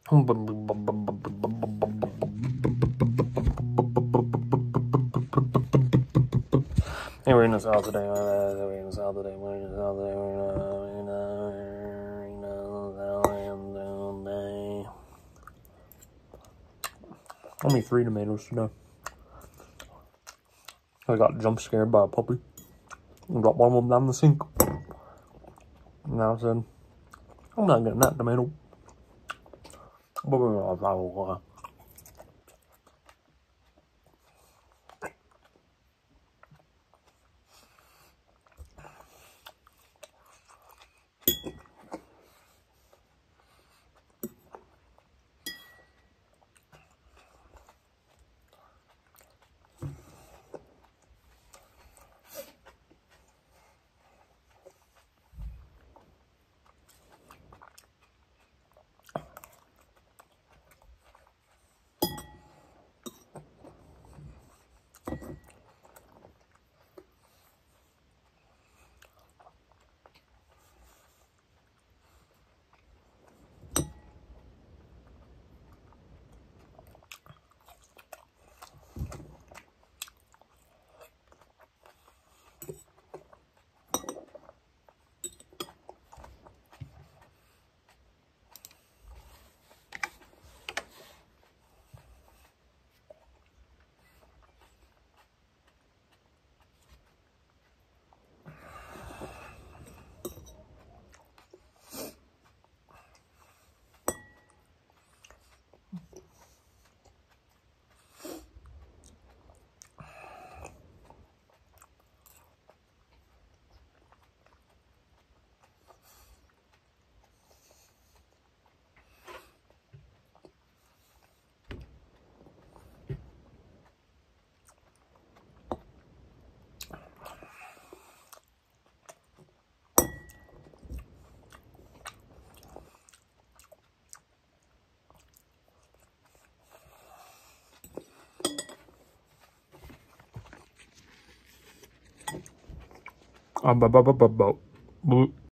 Hey, we're in the south today. Only 3 tomatoes today. I got jump scared by a puppy. I dropped one of them down the sink. And I said, I'm not getting that tomato.